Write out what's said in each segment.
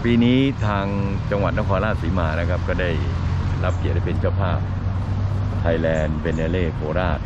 ปีนี้ทางจังหวัดนครราชสีมานะครับก็ได้รับเกียรติเป็นเจ้าภาพ Thailand Biennale โคราช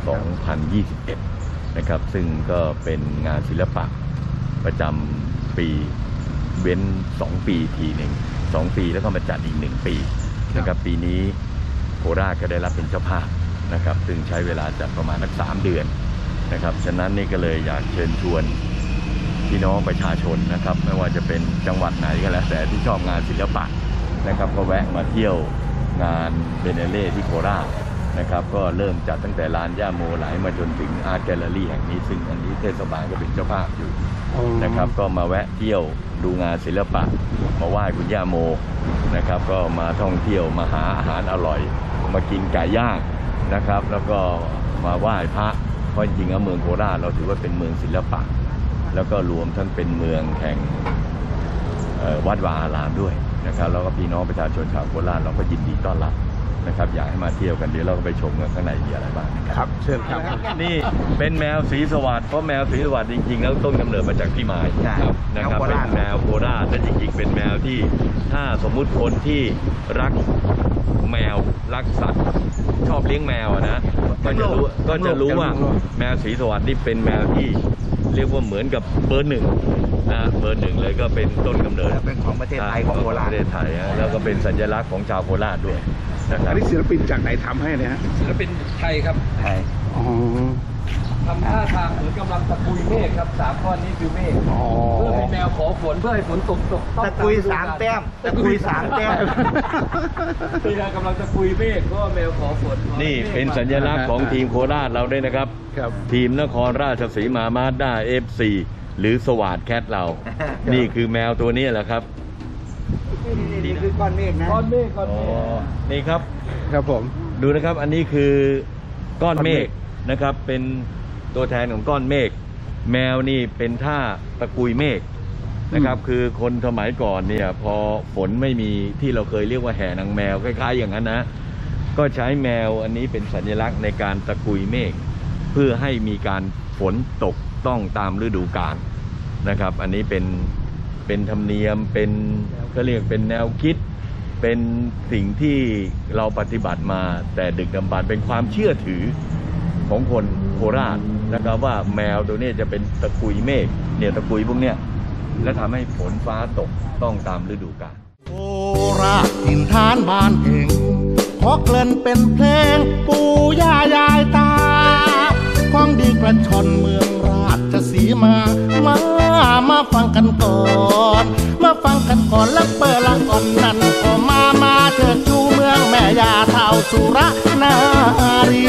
2021 นะครับซึ่งก็เป็นงานศิลปะประจำปีเว้น2 ปีทีหนึ่ง2 ปีแล้วก็มาจัดอีก1 ปีนะครับปีนี้โคราชก็ได้รับเป็นเจ้าภาพนะครับซึ่งใช้เวลาจัดประมาณสัก3 เดือนนะครับฉะนั้นนี่ก็เลยอยากเชิญชวนพี่น้องประชาชนนะครับไม่ว่าจะเป็นจังหวัดไหนก็แล้วแต่ที่ชอบงานศิลปะนะครับก็แวะมาเที่ยวงานเบเนเล่ที่โคราชนะครับก็เริ่มจัดตั้งแต่ลานย่าโมไหลมาจนถึงอาร์ตแกลเลอรี่แห่งนี้ซึ่งอันนี้เทศบาลก็เป็นเจ้าภาพอยู่นะครับก็มาแวะเที่ยวดูงานศิลปะมาไหว้คุณย่าโมนะครับก็มาท่องเที่ยวมาหาอาหารอร่อยมากินไก่ย่างนะครับแล้วก็มาไหว้พระเพราะจริงๆเมืองโคราชเราถือว่าเป็นเมืองศิลปะแล้วก็รวมทั้งเป็นเมืองแห่งวัดวาอารามด้วยนะครับแล้วก็พี่น้องประชาชนชาวโคราชเราก็ยินดีต้อนรับนะครับอยากให้มาเที่ยวกันเดี๋ยวเราก็ไปชมกันข้างในมีอะไรบ้างครับเชิญครับนี่เป็นแมวสีสวัสดิ์เพราะแมวสีสวัสดิ์จริงๆแล้วต้นกำเนิดมาจากพี่ไม้นะครับเป็นแมวโคราชและจริงๆเป็นแมวที่ถ้าสมมุติคนที่รักแมวรักสัตว์ชอบเลี้ยงแมวนะก็จะรู้ว่าแมวสีสวัสดิ์นี่เป็นแมวที่เรียกว่าเหมือนกับเบอร์ 1นะเบอร์ 1เลยก็เป็นต้นกำเนิดเป็นของประเทศไทยของโคราชประเทศไทยแล้วก็เป็นสัญลักษณ์ของชาวโคราชด้วยนะครับนี่ศิลปินจากไหนทำให้เนี่ยฮะศิลปินไทยครับไทยทำท่าทางเหมือนกำลังตะกุยเมฆครับ3 ก้อนนี้คือเมฆเพื่อให้แมวขอฝนเพื่อให้ฝนตกตะกุย3 แต้มตะกุย3 แต้มที่เรากำลังตะกุยเมฆก็แมวขอฝนนี่เป็นสัญลักษณ์ของทีมโคราชเราด้วยนะครับทีมนครราชสีมามาด้า FC หรือสวาดแคทเรานี่คือแมวตัวนี้แหละครับนี่คือก้อนเมฆนะก้อนเมฆนี่ครับผมดูนะครับอันนี้คือก้อนเมฆนะครับเป็นตัวแทนของก้อนเมฆแมวนี่เป็นท่าตะกุยเมฆนะครับคือคนสมัยก่อนเนี่ยพอฝนไม่มีที่เราเคยเรียกว่าแห่นางแมวคล้ายๆอย่างนั้นนะก็ใช้แมวอันนี้เป็นสัญลักษณ์ในการตะกุยเมฆเพื่อให้มีการฝนตกต้องตามฤดูกาลนะครับอันนี้เป็นธรรมเนียมเป็นก็เรียกเป็นแนวคิดเป็นสิ่งที่เราปฏิบัติมาแต่ดึกดำบรรพ์เป็นความเชื่อถือของคนโคราชนะครับว่าแมวตัวนี้จะเป็นตะกุยเมฆเนี่ยตะกุยพวกเนี้ยและทำให้ฝนฟ้าตกต้องตามฤดูกาลโคราชถิ่นฐานบ้านเองขอเกริ่นเป็นเพลงปู่ย่ายายตาของดีกระชอนเมืองราชสีมาฟังกันก่อนมาฟังกันก่อนแล้วเปิดละก่อนนั่นก็มาเถิดชูเมืองแม่ยาเท่าสุรนารี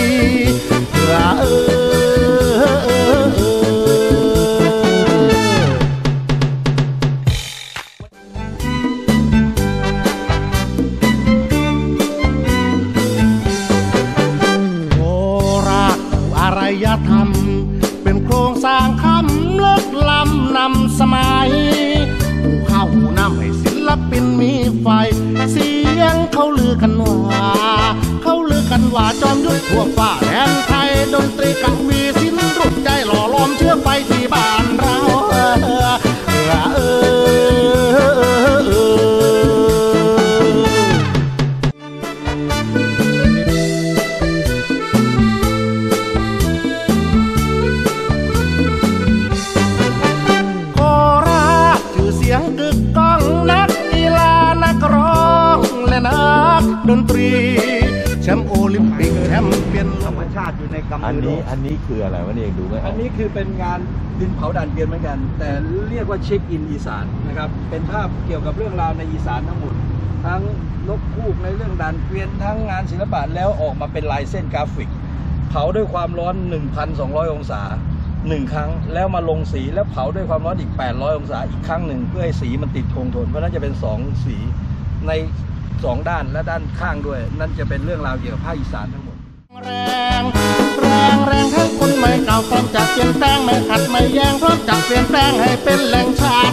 โคราชอารยธรรมเป็นโครงสร้างคำเลิกล้ำนำสมัยผู้เข้าหูน้ำให้ศิลปินมีไฟเสียงเขาลือกันว่าจอมยุทธทั่วฟ้าแดนไทยดนตรีกวีศิลป์รุ่นใจหล่อล้อมเชื่อไฟที่บ้านเราโคราชชื่อเสียงกึกก้องนักกีฬานักร้องและนักดนตรีแชมป์โอลิมปิกแชมป์เปี้ยนธรรมชาติอยู่ในกำมืออันนี้คืออะไรวะนี่เองดูไหมอันนี้คือเป็นงานดินเผาด่านเกวียนเหมือนกันแต่เรียกว่าเช็คอินอีสานนะครับเป็นภาพเกี่ยวกับเรื่องราวในอีสานทั้งหมดทั้งนกฮูกในเรื่องด่านเกวียนทั้งงานศิลปะแล้วออกมาเป็นลายเส้นกราฟิกเผาด้วยความร้อน 1,200 องศา1 ครั้งแล้วมาลงสีแล้วเผาด้วยความร้อนอีก800 องศาอีกครั้งหนึ่งเพื่อให้สีมันติดคงทนเพราะนั้นจะเป็น2 สีใน2 ด้านและด้านข้างด้วยนั่นจะเป็นเรื่องราวเกี่ยวกับภาคอีสานทั้งหมดแรงทั้งคนใหม่เก่าพร้อมจะเปลี่ยนแปลงไม่ขัดไม่แย้งพร้อมจะเปลี่ยนแปลงให้เป็นแหล่งชาติ